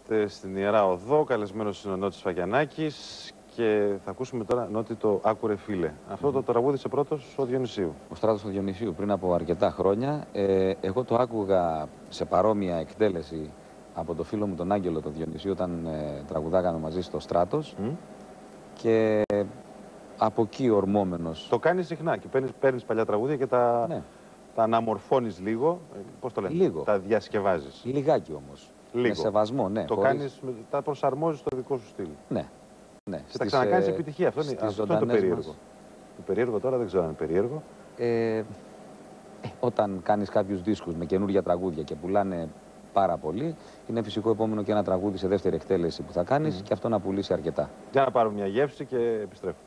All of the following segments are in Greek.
Είμαστε στην Ιερά Οδό, καλεσμένος είναι ο Νότης Φακιανάκης και θα ακούσουμε τώρα, Νότη, το «Άκουρε φίλε». Αυτό το τραγούδισε πρώτος ο Διονυσίου. Ο Στράτος του Διονυσίου πριν από αρκετά χρόνια. Εγώ το άκουγα σε παρόμοια εκτέλεση από το φίλο μου τον Άγγελο τον Διονυσίου όταν τραγουδάγαμε μαζί στο Στράτος και από εκεί ορμόμενος. Το κάνεις συχνά και παίρνεις παλιά τραγούδια και τα, τα αναμορφώνεις λίγο, πώς το λένε, λίγο. Τα διασκευάζεις. Λιγάκι όμως. Λίγο. Με σεβασμό, ναι. Το κάνεις, τα προσαρμόζεις στο δικό σου στυλ. Ναι. Ναι. Και τα ξανακάνεις επιτυχία. Αυτό είναι το περίεργο. Μας. Το περίεργο τώρα δεν ξέρω αν είναι περίεργο. Όταν κάνεις κάποιους δίσκους με καινούργια τραγούδια και πουλάνε πάρα πολύ, είναι φυσικό επόμενο και ένα τραγούδι σε δεύτερη εκτέλεση που θα κάνεις και αυτό να πουλήσει αρκετά. Για να πάρουμε μια γεύση και επιστρέφω.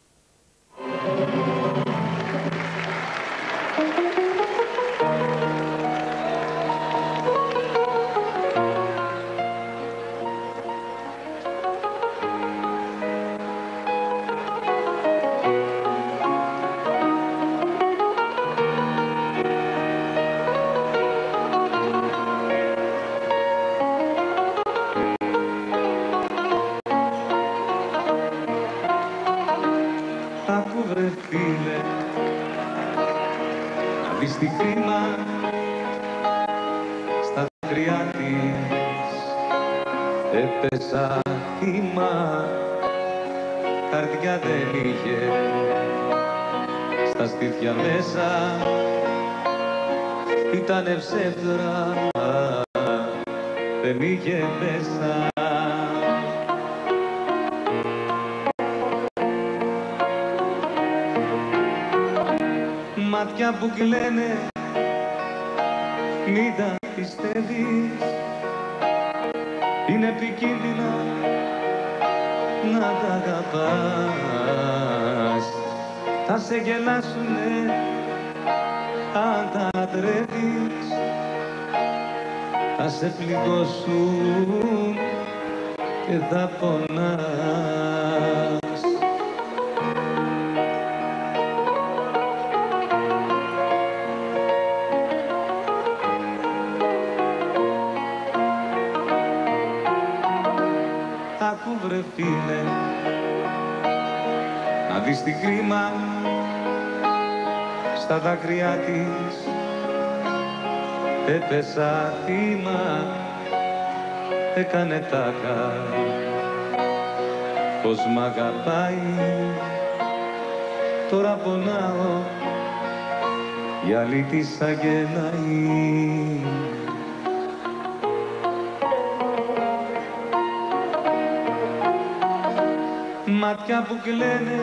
Άκου φίλε, να δεις τι κρίμα στα δάκρυα της. Έπεσα θύμα, καρδιά δεν είχε, στα σπίτια μέσα ήτανε ψεύδρα, δεν είχε μέσα. Μάτια που κλαίνε, μην τα πιστεύεις, είναι επικίνδυνα να τα αγαπάς. Θα σε γελάσουνε αν τα λατρεύεις, θα σε πληγώσουν και θα πονάς. Άκου βρε φίλε, να δεις τι κρίμα στα δάκρυα της. Έπεσα θύμα, έκανε τάκα, πως μ' αγαπάει. Τώρα πονάω, η άλλη της αγγελάει. Μάτια που κλαίνε,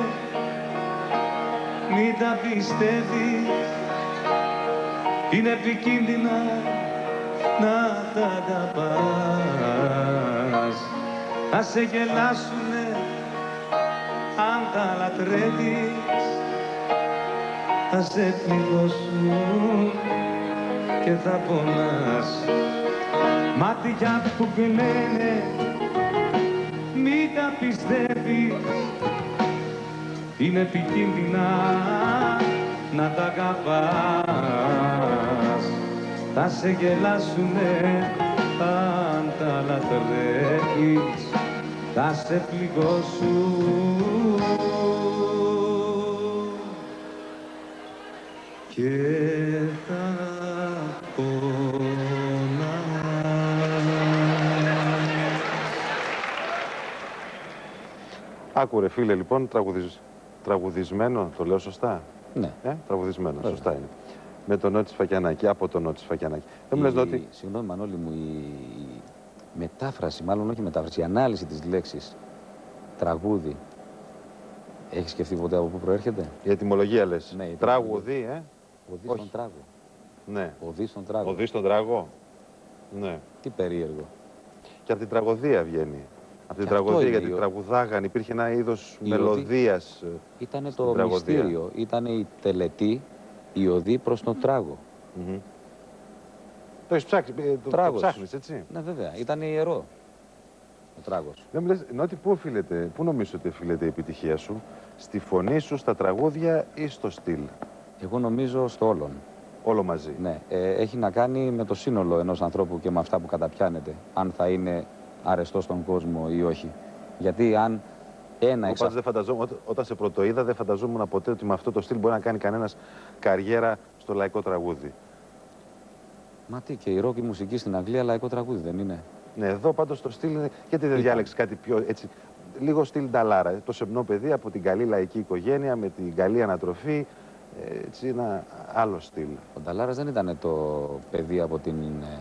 μην τα πιστεύεις, είναι επικίνδυνα να τα αγαπάς. Θα σε γελάσουνε αν τα λατρεύεις, θα σε πληγώσουν και θα πονάς. Μάτια που κλαίνε, μην τα πιστεύεις, είναι επικίνδυνα να τα αγαπάς. Θα σε γελάσουνε αν τα λατρεύεις, θα σε πληγώσουν και θα πονάς. Άκουρε φίλε, λοιπόν, τραγουδισμένο, το λέω σωστά? Ναι. Τραγουδισμένο, σωστά είναι. Με τον Νότη Φακιανάκη, από τον Νότη Φακιανάκη. Δεν μου λες, Νότη. Συγγνώμη Μανώλη μου, η μετάφραση, μάλλον όχι η μετάφραση, η ανάλυση της λέξης τραγούδι, έχεις σκεφτεί ποτέ από πού προέρχεται? Η ετυμολογία λες. Ναι, τραγουδί, Οδύ στον τράγο. Ναι. Οδύ στον τράγο. Οδύ στον τράγο. Ναι. Τι περίεργο. Και από την τραγωδία βγαίνει. Από την τραγωδία, γιατί τραγουδάγαν, υπήρχε ένα είδος μελωδίας. Ήτανε το μυστήριο, ήτανε η τελετή, η οδή προς τον τράγο. Το έχεις ψάξει, το ψάχνεις, έτσι? Ναι, βέβαια, ήταν ιερό ο τράγος. Δεν μου λες, Νότη, πού νομίζεις ότι οφείλεται η επιτυχία σου? Στη φωνή σου, στα τραγούδια ή στο στυλ? Εγώ νομίζω στο όλον. Όλο μαζί. Ναι, έχει να κάνει με το σύνολο ενός ανθρώπου και με αυτά που καταπιάνεται. Αν θα είναι αρεστό στον κόσμο ή όχι. Γιατί αν ένα Εγώ πάντως δεν φανταζόμουν, όταν σε πρωτοείδα, δεν φανταζόμουν ποτέ ότι με αυτό το στυλ μπορεί να κάνει κανένας καριέρα στο λαϊκό τραγούδι. Μα τι, και η ροκ η μουσική στην Αγγλία λαϊκό τραγούδι δεν είναι? Ναι, εδώ πάντως το στυλ είναι. Γιατί δεν διάλεξες κάτι πιο έτσι. Λίγο στυλ Νταλάρα. Το σεμνό παιδί από την καλή λαϊκή οικογένεια, με την καλή ανατροφή. Έτσι ένα άλλο στυλ. Ο Νταλάρας δεν ήταν το παιδί από την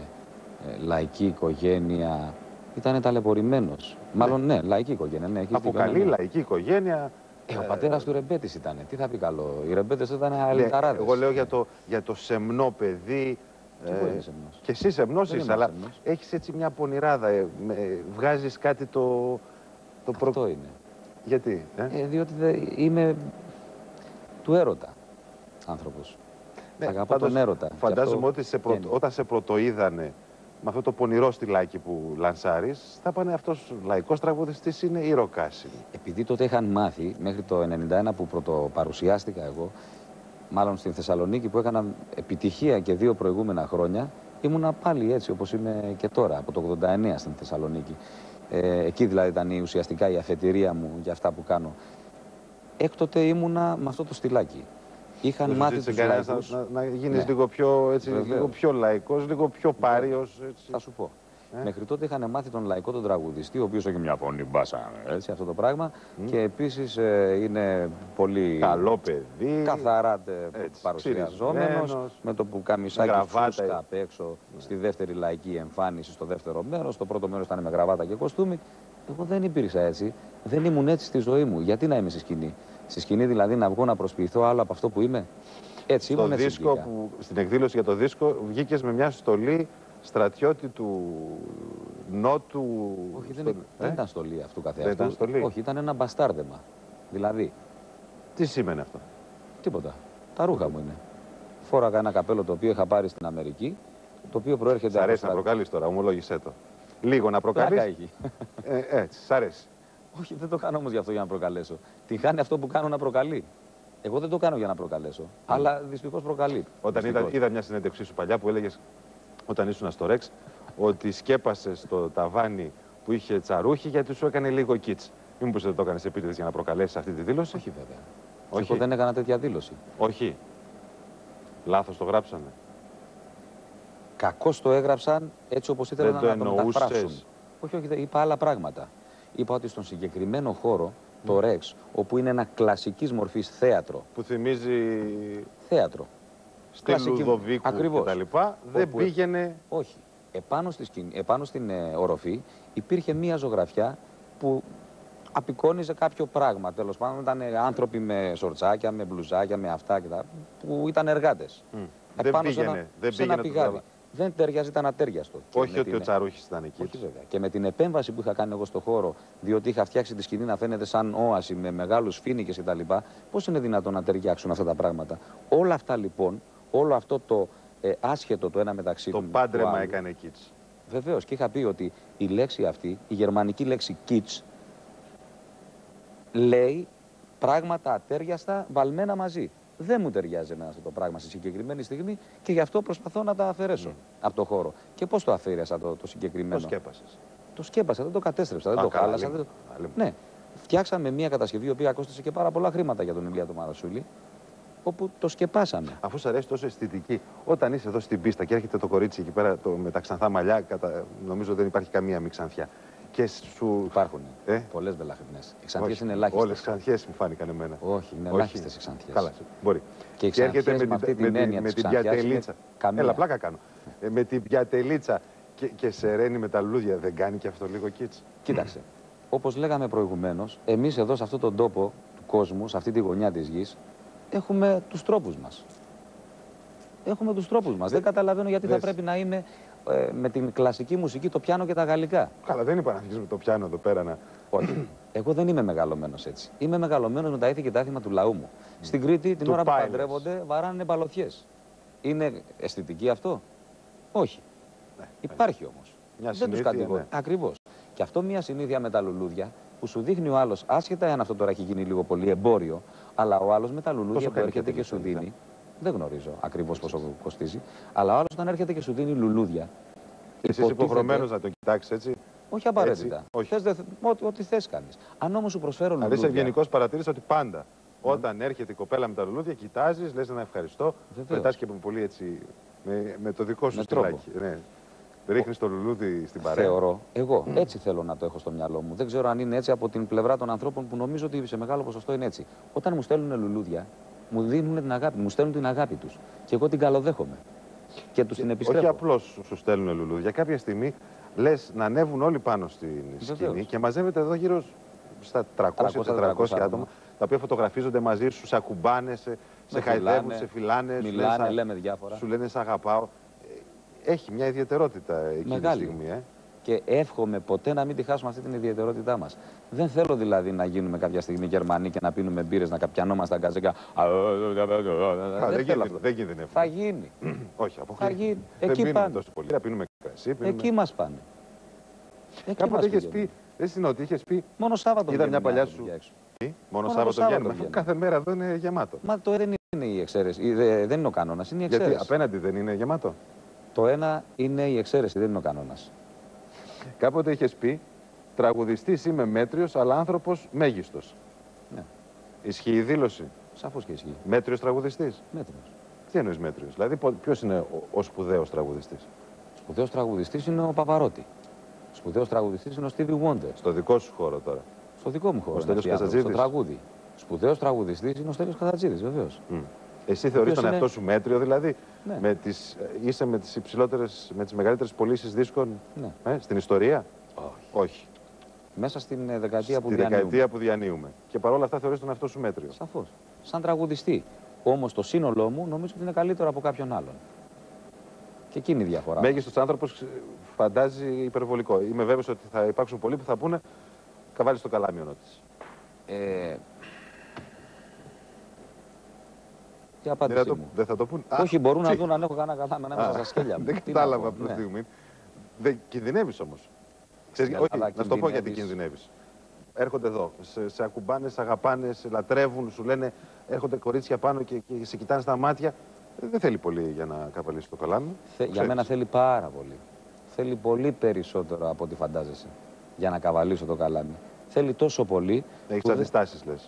λαϊκή οικογένεια. Ήταν ταλαιπωρημένος. Μάλλον ναι, λαϊκή οικογένεια. Ναι, από καλή λαϊκή οικογένεια. Ο πατέρας του ρεμπέτης ήταν. Τι θα πει καλό? Οι ρεμπέτες ήταν αλυταράδες. Εγώ λέω για το σεμνό παιδί. Και εσύ σεμνός είσαι, αλλά έχεις έτσι μια πονηράδα. Βγάζεις κάτι το Αυτό είναι. Γιατί? Διότι είμαι του έρωτα άνθρωπος. Ναι, αγαπώ τον έρωτα. Φαντάζομαι ότι όταν σε πρωτοείδανε με αυτό το πονηρό στυλάκι που λανσάρεις, θα πάνε αυτός λαϊκός τραγουδιστής είναι ή ροκάσινη. Επειδή τότε είχαν μάθει, μέχρι το 1991 που πρωτοπαρουσιάστηκα εγώ, μάλλον στην Θεσσαλονίκη που έκανα επιτυχία και 2 προηγούμενα χρόνια, ήμουνα πάλι έτσι όπως είμαι και τώρα, από το 89 στην Θεσσαλονίκη. Εκεί δηλαδή ήταν ουσιαστικά η αφετηρία μου για αυτά που κάνω. Έκτοτε ήμουνα με αυτό το στυλάκι. Είχαν μάθει τους λαϊκούς. Να γίνεις λίγο πιο λαϊκός, λίγο πιο πάριος. Θα σου πω. Μέχρι τότε είχαν μάθει τον λαϊκό τον τραγουδιστή, ο οποίος έχει μια φωνή μπάσα, έτσι, αυτό το πράγμα. Και επίσης είναι πολύ καλό παιδί, καθαρά παρουσιαζόμενος, με το πουκαμισάκι φούσκα απ' έξω στη δεύτερη λαϊκή εμφάνιση, στο δεύτερο μέρος. Το πρώτο μέρος ήταν με γραβάτα και κοστούμι. Εγώ δεν υπήρξα έτσι. Δεν ήμουν έτσι στη ζωή μου. Γιατί να είμαι στη σκηνή? Στη σκηνή δηλαδή να βγω να προσποιηθώ άλλο από αυτό που είμαι? Έτσι ήμουν. Στην εκδήλωση για το δίσκο βγήκες με μια στολή στρατιώτη του Νότου. Όχι, δεν ήταν στολή αυτού καθεαυτού. Όχι, ήταν ένα μπαστάρδεμα. Δηλαδή. Τι σήμαινε αυτό? Τίποτα. Τα ρούχα μου είναι. Φόραγα ένα καπέλο το οποίο είχα πάρει στην Αμερική, το οποίο προέρχεται. Σ' αρέσει να προκαλείς τώρα, ομολόγησέ το. Λίγο να προκαλείς. Έτσι, σ' αρέσει. Όχι, δεν το κάνω όμως γι' αυτό για να προκαλέσω. Την χάνει αυτό που κάνω να προκαλεί. Εγώ δεν το κάνω για να προκαλέσω. Αλλά δυστυχώς προκαλεί. Όταν είδα μια συνέντευξή σου παλιά που έλεγες, όταν ήσουν στο Ρεξ, ότι σκέπασες το ταβάνι που είχε τσαρούχι γιατί σου έκανε λίγο κίτς. Μήπως δεν το έκανες επίτηδες για να προκαλέσεις αυτή τη δήλωση? Όχι βέβαια. Όχι. Εγώ δεν έκανα τέτοια δήλωση. Όχι. Λάθος το γράψανε. Κακώς το έγραψαν έτσι όπως ήθελαν να το μεταφράσουν. Όχι, είπα άλλα πράγματα. Είπα ότι στον συγκεκριμένο χώρο, το Ρεξ, όπου είναι ένα κλασικής μορφής θέατρο. Που θυμίζει θέατρο. Στη Λουδοβίκου κτλ. Δεν πήγαινε. Όχι. Επάνω στην οροφή υπήρχε μία ζωγραφιά που απεικόνιζε κάποιο πράγμα. Τέλος πάντων ήταν άνθρωποι με σορτσάκια, με μπλουζάκια, με αυτά και τα, που ήταν εργάτες. Δεν πήγαινε. Δεν ταιριάζει, ήταν ατέριαστο. Όχι ότι ο Τσαρούχης ήταν εκεί. Όχι βέβαια. Και με την επέμβαση που είχα κάνει εγώ στο χώρο, διότι είχα φτιάξει τη σκηνή να φαίνεται σαν όαση με μεγάλους φοίνικες κτλ. Πώς είναι δυνατόν να ταιριάξουν αυτά τα πράγματα? Όλα αυτά λοιπόν, όλο αυτό το άσχετο το ένα μεταξύ του. Το πάντρεμα έκανε κίτς. Βεβαίως. Και είχα πει ότι η λέξη αυτή, η γερμανική λέξη κίτς, λέει πράγματα ατέριαστα βαλμένα μαζί. Δεν μου ταιριάζει εμένα αυτό το πράγμα στη συγκεκριμένη στιγμή και γι' αυτό προσπαθώ να τα αφαιρέσω από το χώρο. Και πώς το αφαίρεσα το συγκεκριμένο? Το σκέπασες. Το σκέπασα, δεν το κατέστρεψα, δεν το χάλασα. Ναι. Φτιάξαμε μια κατασκευή η οποία κόστησε και πάρα πολλά χρήματα για τον Ηλία τον Μαρασούλη, όπου το σκεπάσαμε. Αφού σου αρέσει τόσο αισθητική, όταν είσαι εδώ στην πίστα και έρχεται το κορίτσι εκεί πέρα με τα ξανθά μαλλιά, νομίζω δεν υπάρχει καμία μη ξανθιά. Και σου... Υπάρχουν πολλές βελαχρινές. Οι ξανθιές είναι ελάχιστες. Όλες οι ξανθιές μου φάνηκαν εμένα. Όχι, είναι ελάχιστες οι ξανθιές. Καλά, μπορεί. Και έρχεται με την πιατελίτσα. Έλα, πλάκα κάνω. Με την πιατελίτσα και σε ρένει με τα λουλούδια, δεν κάνει και αυτό λίγο κίτς? Κοίταξε. Όπως λέγαμε προηγουμένως, εμείς εδώ σε αυτόν τον τόπο του κόσμου, σε αυτή τη γωνιά της γης, έχουμε τους τρόπους μας. Έχουμε τους τρόπους μας. Δεν καταλαβαίνω γιατί θα πρέπει να είμαι με την κλασική μουσική, το πιάνο και τα γαλλικά. Καλά, δεν είπα να αρχίσουμε το πιάνο εδώ πέρα να... Όχι. Εγώ δεν είμαι μεγαλωμένος έτσι. Είμαι μεγαλωμένος με τα ήθη και τα έθιμα του λαού μου. Στην Κρήτη, την ώρα που παντρεύονται, βαράνε μπαλωθιές. Είναι αισθητική αυτό? Όχι. Υπάρχει όμως. Δεν τους κατηγορώ. Ακριβώς. Και αυτό μια συνήθεια με τα λουλούδια που σου δείχνει ο άλλος, άσχετα εάν αυτό τώρα έχει γίνει λίγο πολύ εμπόριο, αλλά ο άλλος με τα λουλούδια που έρχεται και σου δίνει. Δεν γνωρίζω ακριβώς πόσο κοστίζει, αλλά ο άλλος όταν έρχεται και σου δίνει λουλούδια. Εσύ είσαι υποχρεωμένος να το κοιτάξεις έτσι. Όχι απαραίτητα. Έτσι, όχι. Ό,τι θες κάνεις. Αν όμως σου προσφέρω λουλούδια. Δηλαδή, ευγενικώς παρατήρησα ότι πάντα όταν έρχεται η κοπέλα με τα λουλούδια, κοιτάζεις, λες ένα ευχαριστώ. Πετάς και πολύ έτσι με το δικό σου στυλάκι. Ναι. Ρίχνεις το λουλούδι στην παρέα. Θεωρώ, εγώ έτσι θέλω να το έχω στο μυαλό μου. Δεν ξέρω αν είναι έτσι από την πλευρά των ανθρώπων που νομίζω ότι σε μεγάλο ποσοστό είναι έτσι. Όταν μου στέλνουν λουλούδια, μου δίνουν την αγάπη, μου στέλνουν την αγάπη τους. Και εγώ την καλοδέχομαι. Και τους την επιστρέφω. Όχι απλώς σου στέλνουν λουλούδια. Κάποια στιγμή λες να ανέβουν όλοι πάνω στην σκηνή και μαζεύεται εδώ γύρω στα 300-400 άτομα, τα οποία φωτογραφίζονται μαζί σου, σε ακουμπάνε, σε χαϊδεύουν, σε φυλάνε, μιλάνε, λέμε διάφορα. Σου λένε σ' αγαπάω. Έχει μια ιδιαιτερότητα εκείνη τη στιγμή. Και εύχομαι ποτέ να μην τη χάσουμε αυτή την ιδιαιτερότητά μας. Δεν θέλω δηλαδή να γίνουμε κάποια στιγμή Γερμανοί και να πίνουμε μπύρες, να καπιανόμαστε τα γκαζέκα. Δεν κινδυνεύει. Θα γίνει. Όχι, από θα γίνει. Εκεί πάνε. Τόσο πολύ. Πίνουμε κρασί. Εκεί μας πάνε. Κάποτε είχες πει, δεν είναι ότι είχες πει. Μόνο Σάββατο είδα μια παλιά σου. Μόνο Σάββατο βγαίνουμε. Κάθε μέρα εδώ είναι γεμάτο. Μα το δεν είναι η εξαίρεση. Δεν είναι ο κανόνας, είναι η εξαίρεση. Γιατί απέναντι δεν είναι γεμάτο. Το ένα είναι η εξαίρεση, δεν είναι ο κανόνας. Κάποτε είχες πει, τραγουδιστής είμαι μέτριος, αλλά άνθρωπος μέγιστος. Ναι. Ισχύει η δήλωση. Σαφώς και ισχύει. Μέτριος τραγουδιστής. Μέτριος. Τι εννοείς μέτριος, δηλαδή ποιος είναι ο σπουδαίος τραγουδιστής? Σπουδαίος τραγουδιστής είναι ο Παπαρότη. Σπουδαίος τραγουδιστής είναι ο Stevie Wonder. Στο δικό σου χώρο τώρα. Στο δικό μου χώρο. Ο Στέλιος Καζατζίδης. Στο τραγούδι. Σπουδαίος τραγουδιστής είναι ο Στέλιος Καζατζίδης, βεβαίως. Εσύ θεωρείς τον εαυτό σου μέτριο, δηλαδή? Ναι. Είσαι με τις υψηλότερες, με τις μεγαλύτερες πωλήσεις δίσκων στην ιστορία? Όχι. Μέσα στην δεκαετία που διανύουμε. Στη δεκαετία που διανύουμε. Και παρόλα αυτά θεωρείς τον εαυτό σου μέτριο? Σαφώς. Σαν τραγουδιστή. Όμως το σύνολό μου νομίζω ότι είναι καλύτερο από κάποιον άλλον. Και εκείνη η διαφορά. Μέγιστος άνθρωπος φαντάζει υπερβολικό. Είμαι βέβαιος ότι θα υπάρξουν πολλοί που θα πούνε καβάλει στο καλάμιονο της. Τι απάντησή μου. Δεν θα το πούν. Όχι, μπορούν να δουν αν έχω κανένα καλάμι ανάμεσα στα σκέλια μου. Δεν κατάλαβα αυτή τη στιγμή. Δεν κινδυνεύεις όμως. Όχι, να σου το πω γιατί κινδυνεύεις. Έρχονται εδώ, σε ακουμπάνε, σε αγαπάνε, σε λατρεύουν, σου λένε, έρχονται κορίτσια πάνω και σε κοιτάνε στα μάτια. Δεν θέλει πολύ για να καβαλήσει το καλάμι. Για μένα θέλει πάρα πολύ. Θέλει πολύ περισσότερο από ό,τι φαντάζεσαι για να καβαλήσω το καλάμι. Θέλει τόσο πολύ. Έχεις αντιστάσεις, λες?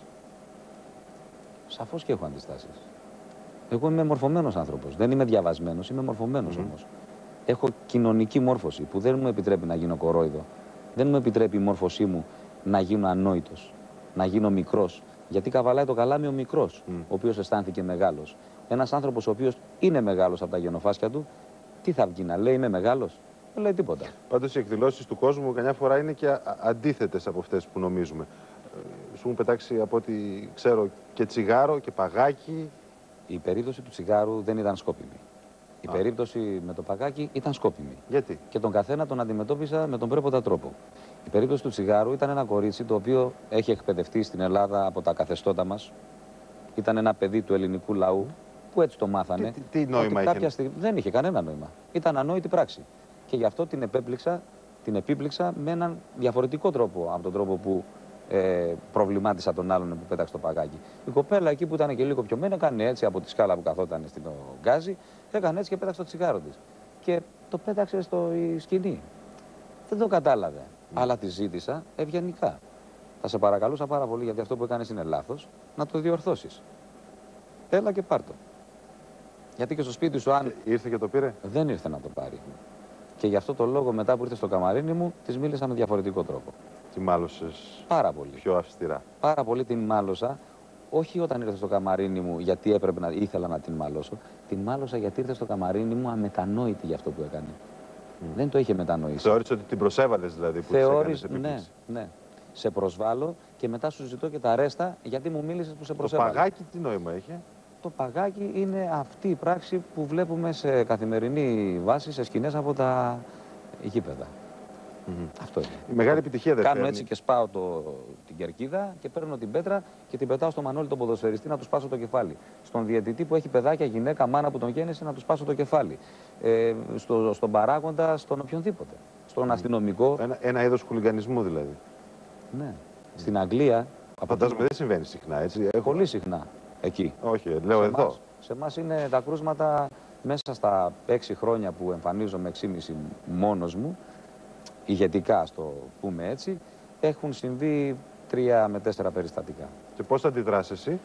Σαφώς και έχω αντιστάσεις. Εγώ είμαι μορφωμένος άνθρωπος. Δεν είμαι διαβασμένος, είμαι μορφωμένος όμως. Έχω κοινωνική μόρφωση που δεν μου επιτρέπει να γίνω κορόιδο. Δεν μου επιτρέπει η μόρφωσή μου να γίνω ανόητος, να γίνω μικρός. Γιατί καβαλάει το καλάμι ο μικρός, ο οποίος αισθάνθηκε μεγάλος. Ένας άνθρωπος ο οποίος είναι μεγάλος από τα γενοφάσκια του, τι θα βγει να λέει, είμαι μεγάλος? Δεν λέει τίποτα. Πάντως οι εκδηλώσεις του κόσμου καμιά φορά είναι και αντίθετες από αυτές που νομίζουμε. Σου έχουν πετάξει από ό,τι ξέρω και τσιγάρο και παγάκι. Η περίπτωση του τσιγάρου δεν ήταν σκόπιμη. Η περίπτωση με το παγάκι ήταν σκόπιμη. Γιατί? Και τον καθένα τον αντιμετώπισα με τον πρέποντα τρόπο. Η περίπτωση του τσιγάρου ήταν ένα κορίτσι το οποίο έχει εκπαιδευτεί στην Ελλάδα από τα καθεστώτα μας. Ήταν ένα παιδί του ελληνικού λαού που έτσι το μάθανε. Τι νόημα είχε? Δεν είχε κανένα νόημα. Ήταν ανόητη πράξη. Και γι' αυτό την επίπληξα με έναν διαφορετικό τρόπο από τον τρόπο που προβλημάτισα τον άλλον που πέταξε το παγάκι. Η κοπέλα εκεί που ήταν και λίγο πιωμένη έκανε έτσι από τη σκάλα που καθόταν στην γκάζι, έκανε έτσι και πέταξε το τσιγάρο της. Και το πέταξε στο σκηνή. Δεν το κατάλαβε. Αλλά τη ζήτησα ευγενικά. Θα σε παρακαλούσα πάρα πολύ, γιατί αυτό που έκανες είναι λάθος, να το διορθώσεις. Έλα και πάρ' το. Γιατί και στο σπίτι σου, αν. Ήρθε και το πήρε? Δεν ήρθε να το πάρει. Και γι' αυτό το λόγο, μετά που ήρθε στο καμαρίνι μου, της μίλησα με διαφορετικό τρόπο. Τη μάλωσες πάρα πολύ. Πιο αυστηρά? Πάρα πολύ την μάλωσα. Όχι όταν ήρθε στο καμαρίνι μου, γιατί ήθελα να την μαλώσω. Την μάλωσα γιατί ήρθε στο καμαρίνι μου αμετανόητη για αυτό που έκανε. Δεν το είχε μετανοήσει. Θεώρησε ότι την προσέβαλες δηλαδή που της έκανες επίκληση? Ναι. Σε προσβάλλω και μετά σου ζητώ και τα ρέστα γιατί μου μίλησες που σε προσέβαλε. Το παγάκι τι νόημα είχε? Το παγάκι είναι αυτή η πράξη που βλέπουμε σε καθημερινή βάση σε σκηνές από τα γήπεδα. Αυτό είναι. Η μεγάλη επιτυχία δεν κάνω έτσι και σπάω την κερκίδα και παίρνω την πέτρα και την πετάω στο Μανώλη τον ποδοσφαιριστή να του σπάσω το κεφάλι. Στον διαιτητή που έχει παιδάκια, γυναίκα, μάνα που τον γέννησε να του σπάσω το κεφάλι. Στον παράγοντα, στον οποιονδήποτε. Στον αστυνομικό. Ένα είδος χουλιγανισμού δηλαδή. Ναι. Στην Αγγλία. Φαντάζομαι δεν συμβαίνει συχνά, έτσι. Πολύ συχνά. Εκεί. Όχι, λέω εδώ. Σε εμάς είναι τα κρούσματα μέσα στα 6 χρόνια που εμφανίζομαι, 6,5 μόνος μου. ηγετικά, ας το πούμε έτσι, έχουν συμβεί 3 με 4 περιστατικά. Και πώς αντιδράς εσύ?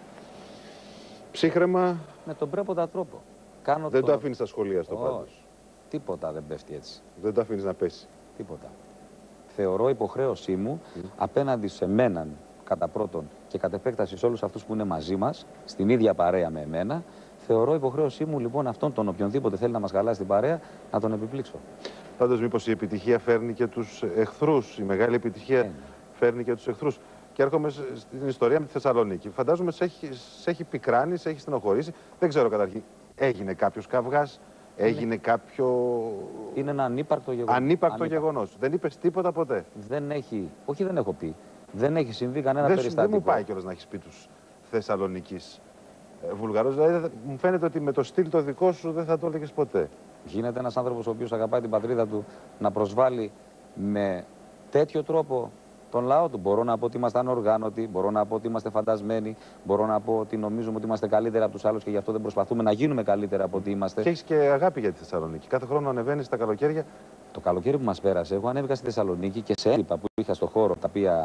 Ψύχραιμα? Με τον πρέποντα τρόπο. Δεν το αφήνεις στα σχολεία στο πάντως? Τίποτα δεν πέφτει έτσι. Δεν το αφήνεις να πέσει? Τίποτα. Θεωρώ υποχρέωσή μου απέναντι σε μέναν κατά πρώτον και κατ' επέκταση σε όλους αυτούς που είναι μαζί μας, στην ίδια παρέα με εμένα, θεωρώ υποχρέωσή μου λοιπόν αυτόν τον οποιονδήποτε θέλει να μας χαλάσει την παρέα να τον επιπλήξω. Πάντως μήπως η επιτυχία φέρνει και τους εχθρούς, η μεγάλη επιτυχία φέρνει και τους εχθρούς. Και έρχομαι στην ιστορία με τη Θεσσαλονίκη. Φαντάζομαι σε έχει πικράνει, σε έχει στενοχωρήσει. Δεν ξέρω καταρχήν, έγινε κάποιος καυγάς, έγινε κάποιο... Είναι ένα ανύπαρκτο γεγονός. Ανύπαρκτο γεγονός. Δεν είπες τίποτα ποτέ? Δεν έχει, όχι δεν έχω πει. Δεν έχει συμβεί κανένα περιστατικό. Δεν μου πάει κιόλας να έχεις πει τους Θεσσαλονικής Βουλγαρός. Δηλαδή μου φαίνεται ότι με το στυλ το δικό σου δεν θα το έλεγες ποτέ. Γίνεται ένας άνθρωπος ο οποίος αγαπάει την πατρίδα του να προσβάλλει με τέτοιο τρόπο τον λαό του? Μπορώ να πω ότι είμαστε ανοργάνωτοι, μπορώ να πω ότι είμαστε φαντασμένοι, μπορώ να πω ότι νομίζουμε ότι είμαστε καλύτερα από τους άλλους και γι' αυτό δεν προσπαθούμε να γίνουμε καλύτερα από ό,τι είμαστε. Και έχεις και αγάπη για τη Θεσσαλονίκη. Κάθε χρόνο ανεβαίνεις τα καλοκαίρια. Το καλοκαίρι που μας πέρασε, εγώ ανέβηκα στη Θεσσαλονίκη και σε έντυπα που είχα στο χώρο τα οποία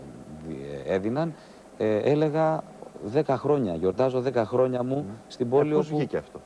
έδιναν, έλεγα 10 χρόνια. Γιορτάζω 10 χρόνια μου στην πόλη. Πώς βγήκε αυτό?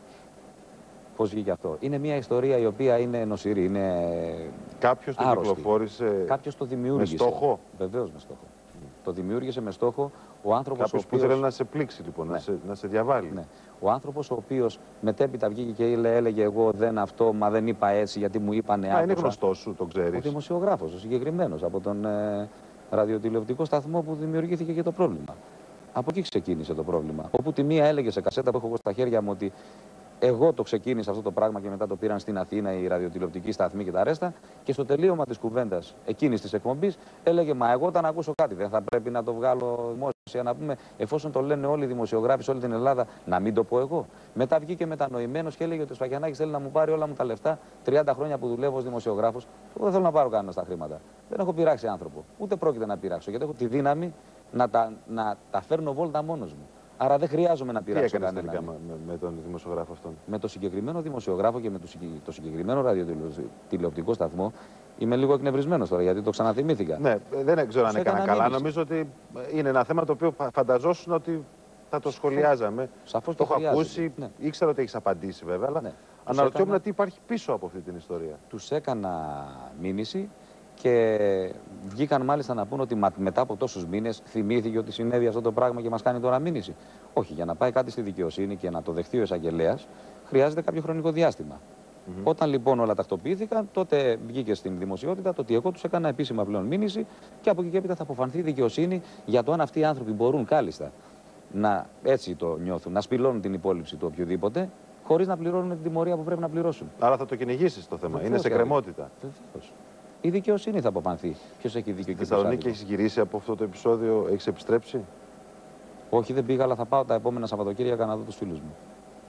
Πώς βγήκε αυτό? Είναι μια ιστορία η οποία είναι νοσηρή, είναι κάποιος το κυκλοφόρησε? Κάποιος το δημιούργησε. Με στόχο? Βεβαίως με στόχο. Το δημιούργησε με στόχο ο άνθρωπος. Κάποιος που ήθελε να σε πλήξει λοιπόν, να σε διαβάλει. Ναι. Ο άνθρωπος ο οποίος μετέπειτα βγήκε και έλεγε εγώ δεν αυτό, μα δεν είπα έτσι γιατί μου είπανε άκουσα. Είναι γνωστός σου, το ξέρεις? Ο δημοσιογράφος, ο συγκεκριμένος από τον ραδιοτηλεοπτικό σταθμό που δημιουργήθηκε και το πρόβλημα. Από εκεί ξεκίνησε το πρόβλημα. Όπου τη μία έλεγε σε κασέτα που έχω εγώ στα χέρια μου ότι εγώ το ξεκίνησα αυτό το πράγμα και μετά το πήραν στην Αθήνα οι ραδιοτηλεοπτικοί σταθμοί και τα ρέστα. Και στο τελείωμα της κουβέντας εκείνης της εκπομπής έλεγε μα εγώ όταν ακούσω κάτι δεν θα πρέπει να το βγάλω δημόσια να πούμε, εφόσον το λένε όλοι οι δημοσιογράφοι σε όλη την Ελλάδα, να μην το πω εγώ? Μετά βγήκε μετανοημένος και έλεγε ότι ο Σφακιανάκης θέλει να μου πάρει όλα μου τα λεφτά 30 χρόνια που δουλεύω ως δημοσιογράφος. Εγώ δεν θέλω να πάρω κανένα στα χρήματα. Δεν έχω πειράξει άνθρωπο. Ούτε πρόκειται να πειράξω γιατί έχω τη δύναμη να τα φέρνω βόλτα μόνος μου. Άρα δεν χρειάζομαι να πειράξω κανέναν. Τι έκανες με τον δημοσιογράφο αυτόν? Με τον συγκεκριμένο δημοσιογράφο και με το συγκεκριμένο ραδιοτηλεοπτικό σταθμό είμαι λίγο εκνευρισμένος τώρα γιατί το ξαναθυμήθηκα. Ναι, δεν ξέρω αν έκανα καλά. Νομίζω ότι είναι ένα θέμα το οποίο φανταζόσουν ότι θα το σχολιάζαμε. Σαφώς το έχω ακούσει, ήξερα ότι έχεις απαντήσει βέβαια, αλλά αναρωτιόμουν τι υπάρχει πίσω από αυτή την ιστορία. Τους έκανα μήνυση και βγήκαν μάλιστα να πούν ότι μετά από τόσους μήνες θυμήθηκε ότι συνέβη αυτό το πράγμα και μας κάνει τώρα μήνυση. Όχι, για να πάει κάτι στη δικαιοσύνη και να το δεχτεί ο εισαγγελέας χρειάζεται κάποιο χρονικό διάστημα. Όταν λοιπόν όλα τακτοποιήθηκαν, τότε βγήκε στην δημοσιότητα το ότι εγώ τους έκανα επίσημα πλέον μήνυση και από εκεί και έπειτα θα αποφανθεί η δικαιοσύνη για το αν αυτοί οι άνθρωποι μπορούν κάλλιστα να έτσι το νιώθουν, να σπηλώνουν την υπόλοιψη του οποιοδήποτε, χωρίς να πληρώνουν την τιμωρία που πρέπει να πληρώσουν. Άρα θα το κυνηγήσεις το θέμα. Είναι σε κρεμότητα. Βεβαίως. Η δικαιοσύνη θα αποφανθεί. Ποιος έχει δίκιο και ποιος άδικο. Στη Θεσσαλονίκη έχεις γυρίσει από αυτό το επεισόδιο, έχεις επιστρέψει? Όχι, δεν πήγα, αλλά θα πάω τα επόμενα Σαββατοκύριακα να δω τους φίλους μου.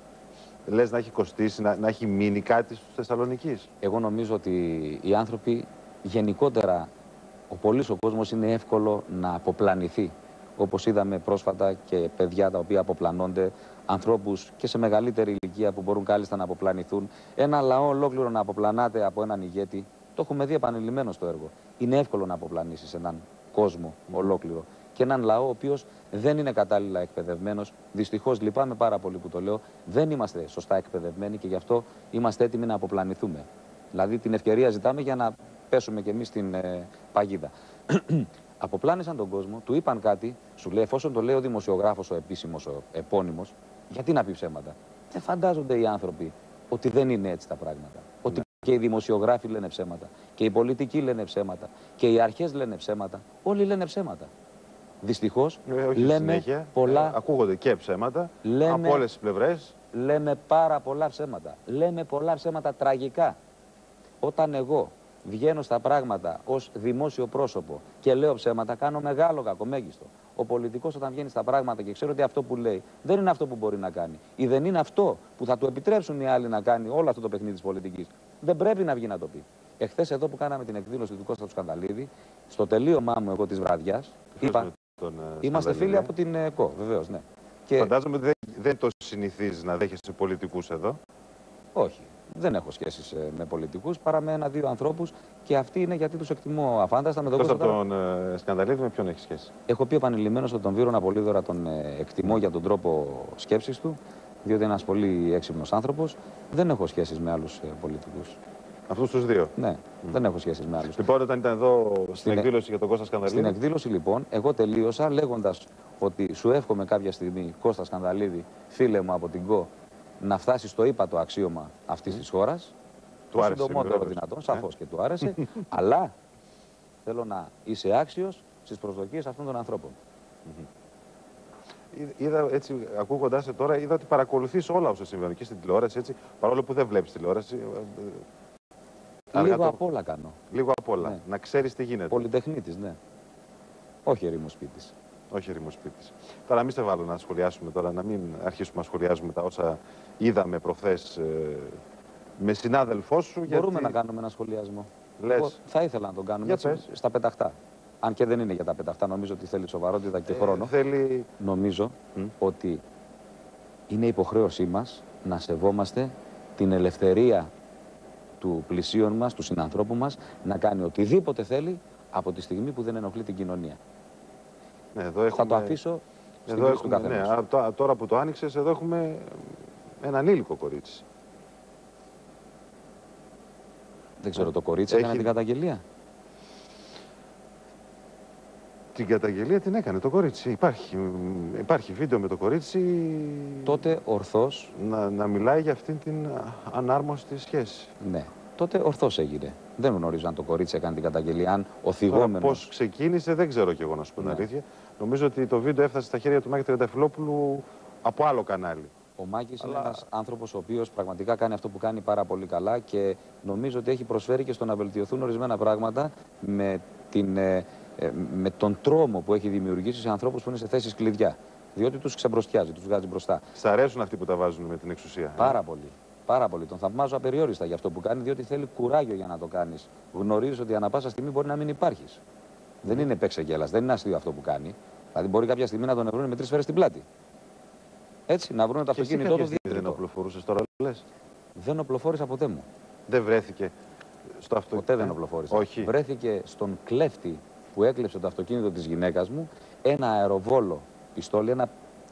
Λες να έχει κοστίσει, να έχει μείνει κάτι στους Θεσσαλονικείς? Εγώ νομίζω ότι οι άνθρωποι γενικότερα, ο πολύς ο κόσμος είναι εύκολο να αποπλανηθεί. Όπως είδαμε πρόσφατα και παιδιά τα οποία αποπλανώνται, ανθρώπους και σε μεγαλύτερη ηλικία που μπορούν κάλλιστα να αποπλανηθούν. Ένα λαό ολόκληρο να αποπλανάται από έναν ηγέτη. Το έχουμε δει επανειλημμένο στο έργο. Είναι εύκολο να αποπλανήσεις έναν κόσμο ολόκληρο. Και έναν λαό ο οποίος δεν είναι κατάλληλα εκπαιδευμένος. Δυστυχώς, λυπάμαι πάρα πολύ που το λέω, δεν είμαστε σωστά εκπαιδευμένοι και γι' αυτό είμαστε έτοιμοι να αποπλανηθούμε. Δηλαδή την ευκαιρία ζητάμε για να πέσουμε κι εμείς στην παγίδα. Αποπλάνησαν τον κόσμο, του είπαν κάτι, σου λέει εφόσον το λέει ο δημοσιογράφος, ο επίσημος, ο επώνυμος, γιατί να πει ψέματα? Δεν φαντάζονται οι άνθρωποι ότι δεν είναι έτσι τα πράγματα. Ότι και οι δημοσιογράφοι λένε ψέματα, και οι πολιτικοί λένε ψέματα, και οι αρχές λένε ψέματα. Όλοι λένε ψέματα. Δυστυχώς λέμε πολλά. Ακούγονται και ψέματα από όλες τις πλευρές. Λέμε πάρα πολλά ψέματα. Λέμε πολλά ψέματα τραγικά. Όταν εγώ βγαίνω στα πράγματα ως δημόσιο πρόσωπο και λέω ψέματα, κάνω μεγάλο κακό, μέγιστο. Ο πολιτικός όταν βγαίνει στα πράγματα και ξέρει ότι αυτό που λέει δεν είναι αυτό που μπορεί να κάνει ή δεν είναι αυτό που θα του επιτρέψουν οι άλλοι να κάνει όλο αυτό το παιχνίδι της πολιτικής, δεν πρέπει να βγει να το πει. Εχθές εδώ που κάναμε την εκδήλωση του Κώστα του Σκανδαλίδη, στο τελείωμά μου εγώ της βραδιάς, είπα, είμαστε φίλοι από την ΕΚΟ, βεβαίως, ναι. Και... Φαντάζομαι ότι δεν το συνηθίζεις να δέχεσαι πολιτικούς εδώ. Όχι. δεν έχω σχέσεις με πολιτικούς παρά με ένα-δύο ανθρώπους και αυτοί είναι γιατί τους εκτιμώ αφάνταστα. Με τον Κώστα τον Σκανδαλίδη, με ποιον έχει σχέση? Έχω πει επανειλημμένος ότι τον Βύρωνα Πολύδωρα τον εκτιμώ για τον τρόπο σκέψης του, διότι είναι ένας πολύ έξυπνος άνθρωπος. Δεν έχω σχέσεις με άλλους πολιτικούς. Αυτούς τους δύο? Ναι, δεν έχω σχέσεις με άλλους. Λοιπόν, όταν ήταν εδώ στην εκδήλωση για τον Κώστα Σκανδαλίδη. Στην εκδήλωση, λοιπόν, εγώ τελείωσα λέγοντας ότι σου εύχομαι κάποια στιγμή, Κώστα Σκανδαλίδη, φίλε μου από την ΚΟ, να φτάσει στο ύπατο αξίωμα αυτής της χώρας. Του άρεσε? Το συντομότερο δυνατόν, σαφώς και του άρεσε. Αλλά θέλω να είσαι άξιος στις προσδοκίες αυτών των ανθρώπων. Είδα έτσι, ακούγοντάς σε τώρα, είδα ότι παρακολουθείς όλα όσα συμβαίνουν και στην τηλεόραση, έτσι, παρόλο που δεν βλέπεις τηλεόραση. Λίγο απ' όλα κάνω. Λίγο απ' όλα. Ναι. Να ξέρεις τι γίνεται. Πολυτεχνίτης, ναι. Όχι ερήμος σπίτης. Όχι ερήμος σπίτης. Τώρα μην σε βάλω να σχολιάσουμε τώρα, να μην αρχίσουμε να σχολιάζουμε τα όσα είδαμε προχθές με συνάδελφό σου. Μπορούμε γιατί... να κάνουμε ένα σχολιασμό. Λες. Εγώ θα ήθελα να τον κάνουμε έτσι, στα πεταχτά. Αν και δεν είναι για τα πεταχτά, νομίζω ότι θέλει σοβαρότητα και χρόνο. Νομίζω ότι είναι υποχρέωσή μας να σεβόμαστε την ελευθερία του πλησίον μας, του συνανθρώπου μας, να κάνει οτιδήποτε θέλει από τη στιγμή που δεν ενοχλεί την κοινωνία. Ναι, εδώ έχουμε... Θα το αφήσω στην κρίση του καθενός. Ναι, τώρα που το άνοιξες, εδώ έχουμε ένα ανήλικο κορίτσι. Δεν ξέρω, το κορίτσι έκανε την καταγγελία. Την καταγγελία την έκανε το κορίτσι. Υπάρχει βίντεο με το κορίτσι. Τότε ορθώς. Να μιλάει για αυτήν την ανάρμοστη σχέση. Ναι. Τότε ορθώς έγινε. Δεν γνωρίζω αν το κορίτσι έκανε την καταγγελία. Αν ο θυγόμενος. Πώς ξεκίνησε, δεν ξέρω κι εγώ να σου πω την αλήθεια. Νομίζω ότι το βίντεο έφτασε στα χέρια του Μάκη Τριανταφυλόπουλου από άλλο κανάλι. Ο Μάκης είναι ένας άνθρωπος ο οποίος πραγματικά κάνει αυτό που κάνει πάρα πολύ καλά και νομίζω ότι έχει προσφέρει και στο να βελτιωθούν ορισμένα πράγματα με τον τρόμο που έχει δημιουργήσει σε ανθρώπους που είναι σε θέσεις κλειδιά. Διότι τους ξεμπροστιάζει, τους βγάζει μπροστά. Σ' αρέσουν αυτοί που τα βάζουν με την εξουσία? Πάρα πολύ. Πάρα πολύ. Τον θαυμάζω απεριόριστα για αυτό που κάνει, διότι θέλει κουράγιο για να το κάνεις. Γνωρίζεις ότι ανά πάσα στιγμή μπορεί να μην υπάρχεις. Δεν είναι παίξε γέλας, δεν είναι αστείο αυτό που κάνει. Δηλαδή μπορεί κάποια στιγμή να τον βρουν με 3 σφαίρες στην πλάτη. Έτσι, να βρουν το αυτοκίνητό του. Δεν οπλοφορούσες τώρα, λες? Δεν οπλοφόρησα ποτέ μου. Δεν βρέθηκε στο αυτοκίνητο? Ποτέ δεν οπλοφόρησα. Όχι. Βρέθηκε στον κλέφτη που έκλεψε το αυτοκίνητο της γυναίκας μου ένα αεροβόλο πιστόλι, ένα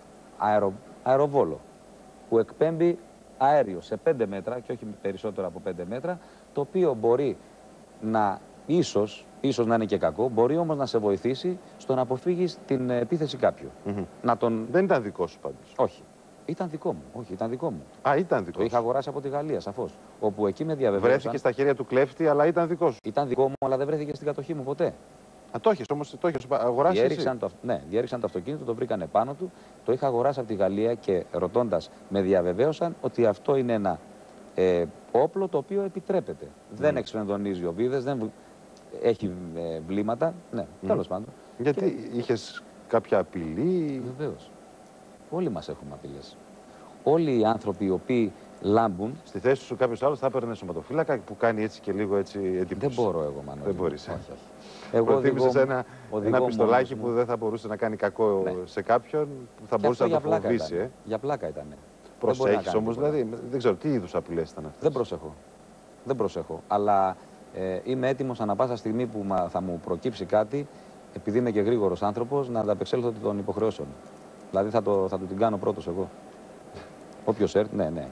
αεροβόλο που εκπέμπει αέριο σε 5 μέτρα και όχι περισσότερο από 5 μέτρα, το οποίο μπορεί να ίσως να είναι και κακό, μπορεί όμως να σε βοηθήσει στο να αποφύγεις την επίθεση κάποιου. Δεν ήταν δικό σου πάντως? Όχι. Ήταν δικό μου. Όχι, ήταν δικό μου. Α, ήταν δικό. Το είχα αγοράσει από τη Γαλλία, σαφώς. Όπου εκεί με διαβεβαίωσαν. Βρέθηκε στα χέρια του κλέφτη, αλλά ήταν δικό σου? Ήταν δικό μου, αλλά δεν βρέθηκε στην κατοχή μου ποτέ. Α, το έχεις όμως, το έχεις αγοράσει? Διέριξαν το αυτοκίνητο, το βρήκανε πάνω του. Το είχα αγοράσει από τη Γαλλία και ρωτώντας με διαβεβαίωσαν ότι αυτό είναι ένα όπλο το οποίο επιτρέπεται. Δεν εξφενδονίζει οβίδες, δεν έχει βλήματα. Ναι, τέλος πάντων. Γιατί είχες κάποια απειλή? Βεβαίως. Όλοι μας έχουμε απειλές. Όλοι οι άνθρωποι οι οποίοι λάμπουν. Στη θέση σου κάποιος άλλος θα έπαιρνε σωματοφύλακα που κάνει έτσι και λίγο έτσι εντύπωση? Δεν μπορώ εγώ, Μανώλη. Δεν μπορείς. Όχι, όχι. Εγώ προτίμησες ένα πιστολάκι που δεν θα μπορούσε να κάνει κακό σε κάποιον, που θα μπορούσε να το φοβήσει. Για πλάκα ήταν. Προσέχεις όμως, δηλαδή, δεν ξέρω τι είδους απειλές ήταν αυτές? Δεν προσέχω. Αλλά είμαι έτοιμος ανά πάσα στιγμή που θα μου προκύψει κάτι, επειδή είμαι και γρήγορος άνθρωπος, να ανταπεξέλθω των υποχρεώσεων. Δηλαδή θα του την κάνω πρώτος εγώ. Όποιος έρθει, ναι.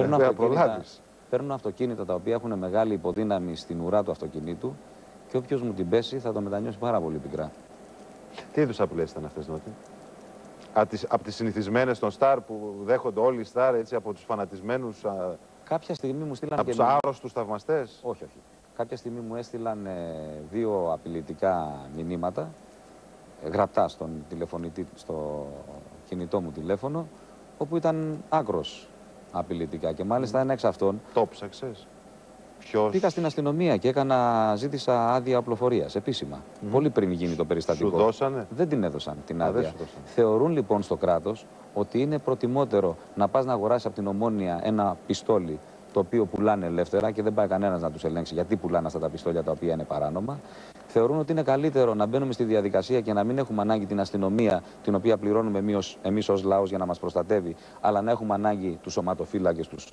Παίρνω αυτοκίνητα τα οποία έχουν μεγάλη υποδύναμη στην ουρά του αυτοκινήτου και όποιος μου την πέσει θα το μετανιώσει πάρα πολύ πικρά. Τι είδους απειλές ήταν αυτές, Νότι? Από τις συνηθισμένες των Σταρ που δέχονται όλοι οι Σταρ, έτσι, από τους φανατισμένους? Κάποια στιγμή μου στείλαν. Από τους άρρωστους θαυμαστές? Όχι. Κάποια στιγμή μου έστειλαν 2 απειλητικά μηνύματα, γραπτά στο κινητό μου τηλέφωνο, όπου ήταν άκρος απειλητικά και μάλιστα ένα εξ αυτών. Το ψάξες? Ποιος? Πήγα στην αστυνομία και ζήτησα άδεια οπλοφορίας επίσημα. Πολύ πριν γίνει το περιστατικό. Σου δώσανε? Δεν την έδωσαν την άδεια. Θεωρούν λοιπόν στο κράτος ότι είναι προτιμότερο να πας να αγοράσεις από την Ομόνοια ένα πιστόλι το οποίο πουλάνε ελεύθερα και δεν πάει κανένας να τους ελέγξει γιατί πουλάνε αυτά τα πιστόλια τα οποία είναι παράνομα. Θεωρούν ότι είναι καλύτερο να μπαίνουμε στη διαδικασία και να μην έχουμε ανάγκη την αστυνομία, την οποία πληρώνουμε εμείς ως λαός για να μας προστατεύει, αλλά να έχουμε ανάγκη τους σωματοφύλακες, τους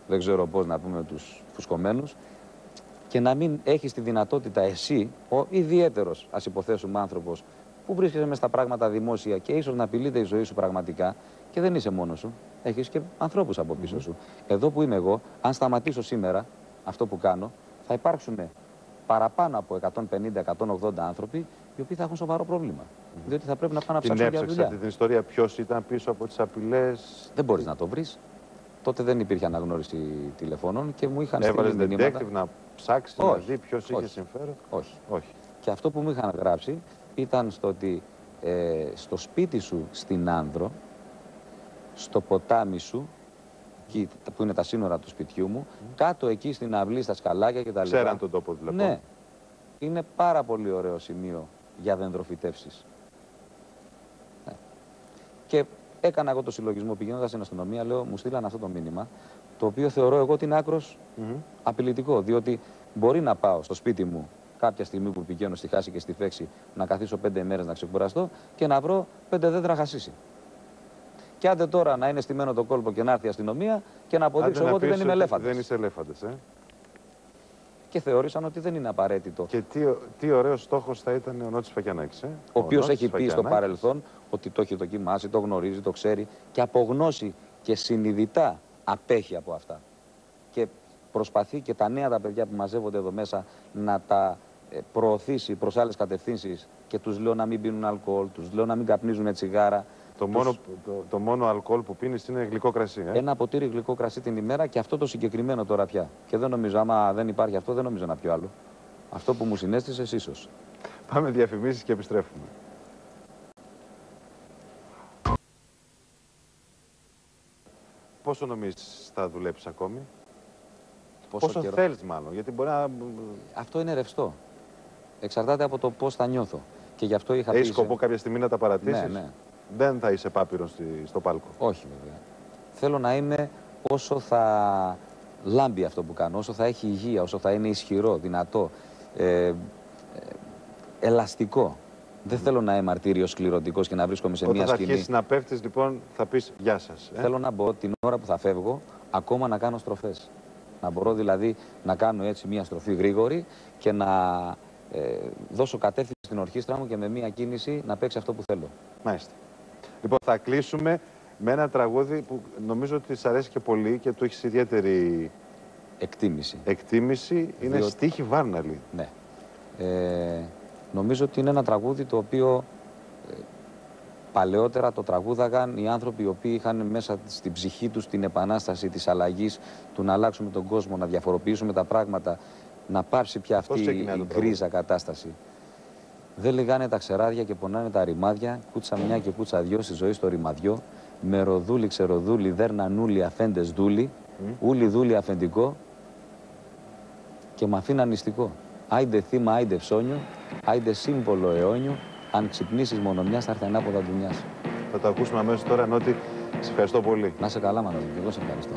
δεν ξέρω πώς να πούμε, τους φουσκωμένους, και να μην έχεις τη δυνατότητα εσύ, ο ιδιαίτερος, ας υποθέσουμε, άνθρωπος, που βρίσκεσαι μες στα πράγματα δημόσια και ίσως να απειλείται η ζωή σου πραγματικά και δεν είσαι μόνος σου, έχεις και ανθρώπους από πίσω σου. Εδώ που είμαι εγώ, αν σταματήσω σήμερα αυτό που κάνω, θα υπάρξουν παραπάνω από 150-180 άνθρωποι οι οποίοι θα έχουν σοβαρό πρόβλημα. Διότι θα πρέπει να πάνε να ψάξουν για δουλειά. Την ιστορία, ποιος ήταν πίσω από τις απειλές? Δεν μπορείς να το βρεις. Τότε δεν υπήρχε αναγνώριση τηλεφώνων και μου είχαν στείλει μηνύματα. Έβαλες detective να ψάξει, να δει ποιος είχε συμφέρον? Όχι. Και αυτό που μου είχαν γράψει ήταν στο ότι στο σπίτι σου στην Άνδρο, στο ποτάμι σου, εκεί που είναι τα σύνορα του σπιτιού μου, κάτω εκεί στην αυλή, στα σκαλάκια κτλ. Ξέραν τον τόπο δηλαδή. Ναι. Είναι πάρα πολύ ωραίο σημείο για δενδροφυτεύσεις. Ναι. Και έκανα εγώ το συλλογισμό πηγαίνοντας στην αστυνομία, λέω, μου στείλαν αυτό το μήνυμα, το οποίο θεωρώ εγώ ότι είναι άκρος απειλητικό, διότι μπορεί να πάω στο σπίτι μου κάποια στιγμή που πηγαίνω στη Χάση και στη Φέξη να καθίσω 5 μέρες να ξεκουραστώ και να βρω 5 δέντρα χασίσι. Και άντε τώρα να είναι στημένο το κόλπο και να έρθει η αστυνομία και να αποδείξω εγώ ότι δεν είμαι ελέφαντας. Δεν είσαι ελέφαντας, Και θεώρησαν ότι δεν είναι απαραίτητο. Και τι ωραίος στόχος θα ήταν ο Νότης Φακιανάκης, Ο οποίος έχει πει στο παρελθόν ότι το έχει δοκιμάσει, το γνωρίζει, το ξέρει και από γνώση και συνειδητά απέχει από αυτά. Και προσπαθεί και τα νέα τα παιδιά που μαζεύονται εδώ μέσα να τα προωθήσει προς άλλες κατευθύνσεις και τους λέω να μην πίνουν αλκοόλ, τους λέω να μην καπνίζουν τσιγάρα. Το μόνο αλκοόλ που πίνεις είναι γλυκό κρασί. Ένα ποτήρι γλυκό κρασί την ημέρα και αυτό το συγκεκριμένο τώρα πια. Και δεν νομίζω, άμα δεν υπάρχει αυτό, δεν νομίζω να πιω άλλο. Αυτό που μου συνέστησες ίσως. Πάμε διαφημίσεις και επιστρέφουμε. Πόσο νομίζεις θα δουλέψεις ακόμη? Πόσο θέλεις μάλλον, γιατί μπορεί να... Αυτό είναι ρευστό. Εξαρτάται από το πώς θα νιώθω. Και γι' αυτό είχα πει... Έχεις σκοπό κάποια στιγμή να τα παρατήσεις? Ναι. Δεν θα είσαι πάπυρος στο πάλκο? Όχι βέβαια. Θέλω να είμαι όσο θα λάμπει αυτό που κάνω, όσο θα έχει υγεία, όσο θα είναι ισχυρό, δυνατό, ελαστικό. Δεν θέλω να είμαι μαρτύριος σκληρωτικός και να βρίσκομαι σε μια σκηνή. Όταν θα αρχίσεις να πέφτεις, λοιπόν, θα πεις γεια σας. Θέλω να μπορώ την ώρα που θα φεύγω ακόμα να κάνω στροφές. Να μπορώ δηλαδή να κάνω έτσι μια στροφή γρήγορη και να δώσω κατεύθυνση στην ορχήστρα μου και με μια κίνηση να παίξει αυτό που θέλω. Μάλιστα. Λοιπόν, θα κλείσουμε με ένα τραγούδι που νομίζω ότι σ' αρέσει και πολύ και του έχεις ιδιαίτερη εκτίμηση. Είναι στίχη Βάρναλη. Ναι. Νομίζω ότι είναι ένα τραγούδι το οποίο παλαιότερα το τραγούδαγαν οι άνθρωποι οι οποίοι είχαν μέσα στην ψυχή τους την επανάσταση της αλλαγής, του να αλλάξουμε τον κόσμο, να διαφοροποιήσουμε τα πράγματα, να πάψει πια αυτή η γκρίζα κατάσταση. Δεν λιγάνε τα ξεράδια και πονάνε τα ρημάδια, κούτσα μια και κούτσα δυο στη ζωή στο ρημαδιό, με ροδούλι, ξεροδούλι, δέρνα νούλι, αφέντες δούλι, ούλι δούλι αφεντικό και μ' αφήνα νηστικό. Άιντε θύμα, άιντε ψώνιο, άιντε σύμβολο αιώνιο, αν ξυπνήσεις μόνο μιας θα έρθει ανάποδα δουλειάς. Θα το ακούσουμε αμέσως τώρα, Νότι. Σε ευχαριστώ πολύ. Να σε καλά, Μανώλη, και εγώ σε ευχαριστώ.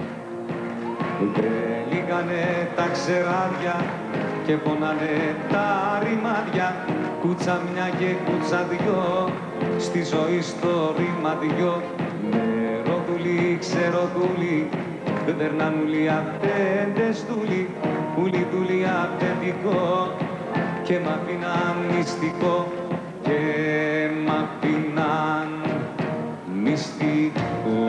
Λύγανε τα ξεράδια και πονάνε τα ρημάδια, κούτσα μια και κούτσα δυο, στη ζωή στο ρημαδιό. Με ροδούλι, ξεροδούλι, δερνανούλι, αφέντες δούλι, ούλι δούλι αφεντικό και μ' αφήναν μυστικό και μ' αφήναν μυστικό.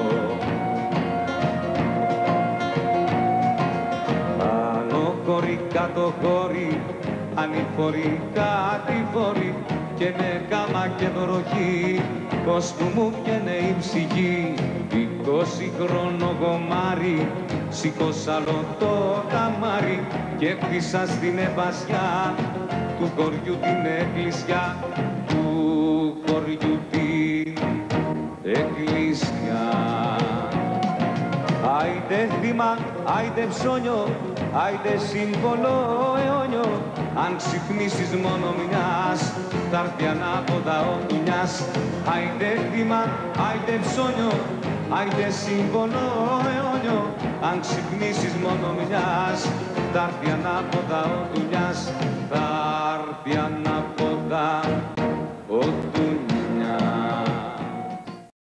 Πάνω χωρί, κάτω χωρί, ανηφορεί, κατηφορεί και με κάμα και βροχή πως που μου πιένε η ψυχή. 20χρονο γομάρι, σήκωσα άλλο το καμάρι και χτίσα στην εμπασιά του χωριού την εκκλησιά, του χωριού την εκκλησιά. Άιντε θύμα, άιντε ψώνιο, άιντε σύμβολο αιώνιο, αν ξυπνήσεις μόνο μιας, θα έρθει ανάποδα ο δουλειάς. Άιντε θύμα, άιντε ψώνιο, άιντε σύμβολο αιώνιο, αν ξυπνήσεις μόνο μιας, θα έρθει ανάποδα ο δουλειάς, θα έρθει ανάποδα